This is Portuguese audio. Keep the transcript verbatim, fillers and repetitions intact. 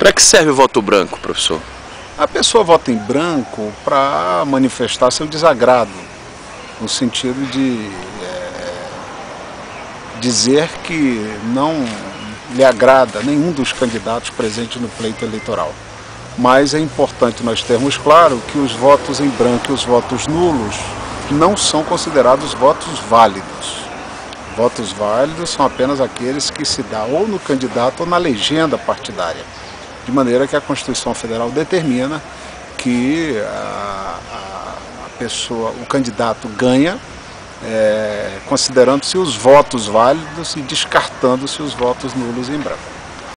Para que serve o voto branco, professor? A pessoa vota em branco para manifestar seu desagrado, no sentido de é, dizer que não lhe agrada nenhum dos candidatos presentes no pleito eleitoral. Mas é importante nós termos claro que os votos em branco e os votos nulos não são considerados votos válidos. Votos válidos são apenas aqueles que se dá ou no candidato ou na legenda partidária. De maneira que a Constituição Federal determina que a, a, a pessoa, o candidato ganha, é, considerando-se os votos válidos e descartando-se os votos nulos em branco.